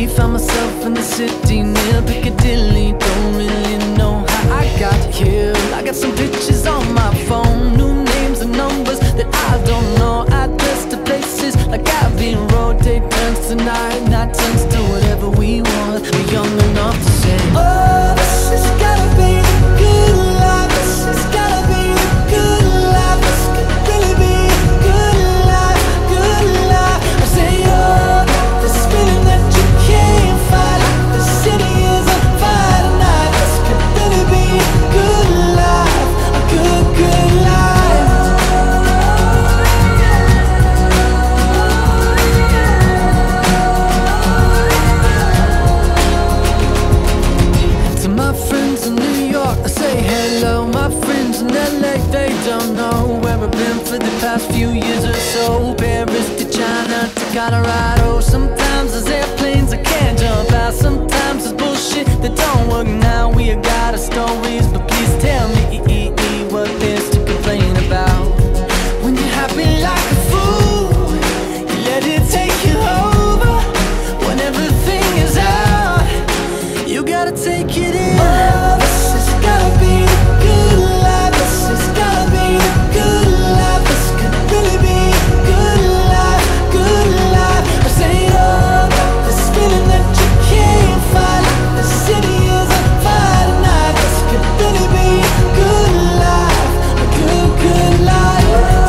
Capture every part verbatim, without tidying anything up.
found myself in the city near Piccadilly. Don't really know how I got here. I got some pictures on my phone, new names and numbers that I don't know. Address to places like Abbey Road. Day turns to night, night turns to whatever we want. We're young enough to say, oh, this has gotta be the good life. This has gotta be the good life. This could really be the good life, good life. I say, oh, this feeling that you can't fight, like the city is on fire tonight. This could really be a good life, a good, good life. To my friends in New York, I say hello. My friends in L A, they don't know where I've been for the past few years or so. Paris to China to Colorado. Sometimes there's airplanes I can't jump out. Sometimes there's bullshit that don't work now. We got our stories, but please tell me what there's to complain about. When you're happy like a fool, you let it take you over. When everything is out, you gotta take it in. Oh, this has gotta be the good life. This has gotta be the good life. This could really be a good life, good life. I say, oh, this feeling that you can't fight, like the city is on fire tonight. This could really be a good life, a good, good life.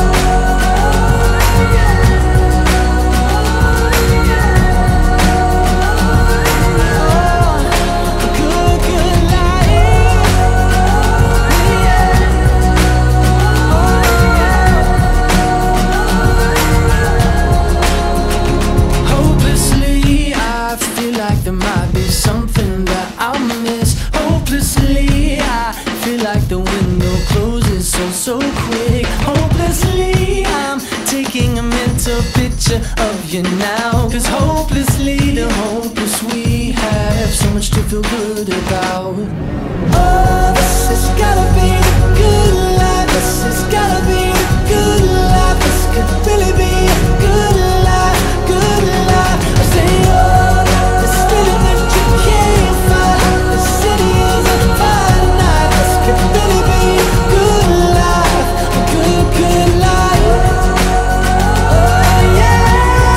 Hopelessly, I feel like there might be something that I'll miss. Hopelessly, I feel like the window closes so, so quick. Hopelessly, I'm taking a mental picture of you now. Cause hopelessly, the hopeless we have so much to feel good about. Oh, this has gotta be the good life. This has gotta be the good life. This could really be a good life, good life. I say, oh, this feeling that you can't fight, like the city is on fire tonight. This could really be a good life, a good, good life. Oh yeah,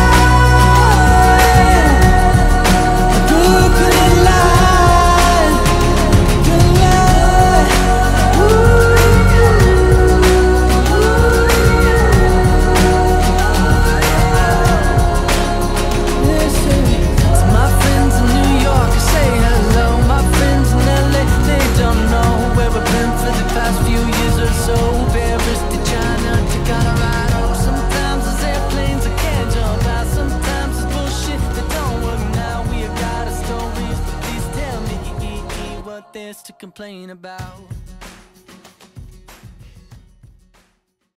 a good, good life, good life. Listen, to my friends in New York, I say hello. My friends in L A, they don't know where I've been for the past few years or so. Paris to China to Colorado. Sometimes there's airplanes I can't jump out. Sometimes it's bullshit that don't work now. We have got our stories, but please tell me what there's to complain about.